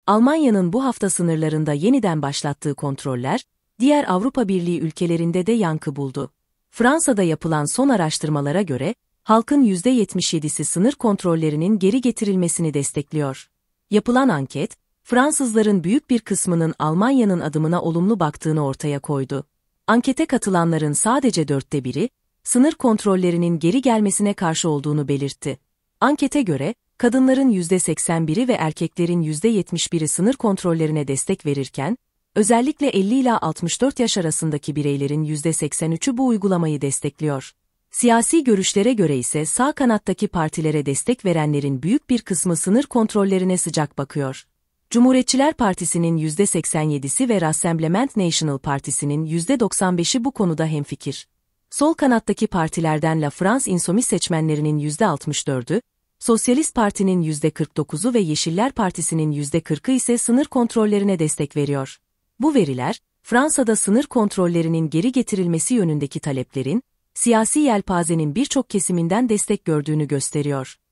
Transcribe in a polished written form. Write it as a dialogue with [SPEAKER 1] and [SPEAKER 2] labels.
[SPEAKER 1] Almanya'nın bu hafta sınırlarında yeniden başlattığı kontroller, diğer Avrupa Birliği ülkelerinde de yankı buldu. Fransa'da yapılan son araştırmalara göre, halkın %77'si sınır kontrollerinin geri getirilmesini destekliyor. Yapılan anket, Fransızların büyük bir kısmının Almanya'nın adımına olumlu baktığını ortaya koydu. Ankete katılanların sadece 1/4'ü, sınır kontrollerinin geri gelmesine karşı olduğunu belirtti. Ankete göre, kadınların %81'i ve erkeklerin %71'i sınır kontrollerine destek verirken, özellikle 50 ila 64 yaş arasındaki bireylerin %83'ü bu uygulamayı destekliyor. Siyasi görüşlere göre ise sağ kanattaki partilere destek verenlerin büyük bir kısmı sınır kontrollerine sıcak bakıyor. Cumhuriyetçiler Partisi'nin %87'si ve Rassemblement National Partisi'nin %95'i bu konuda hemfikir. Sol kanattaki partilerden La France Insoumise seçmenlerinin %64'ü, Sosyalist Parti'nin %49'u ve Yeşiller Partisi'nin %40'ı ise sınır kontrollerine destek veriyor. Bu veriler, Fransa'da sınır kontrollerinin geri getirilmesi yönündeki taleplerin, siyasi yelpazenin birçok kesiminden destek gördüğünü gösteriyor.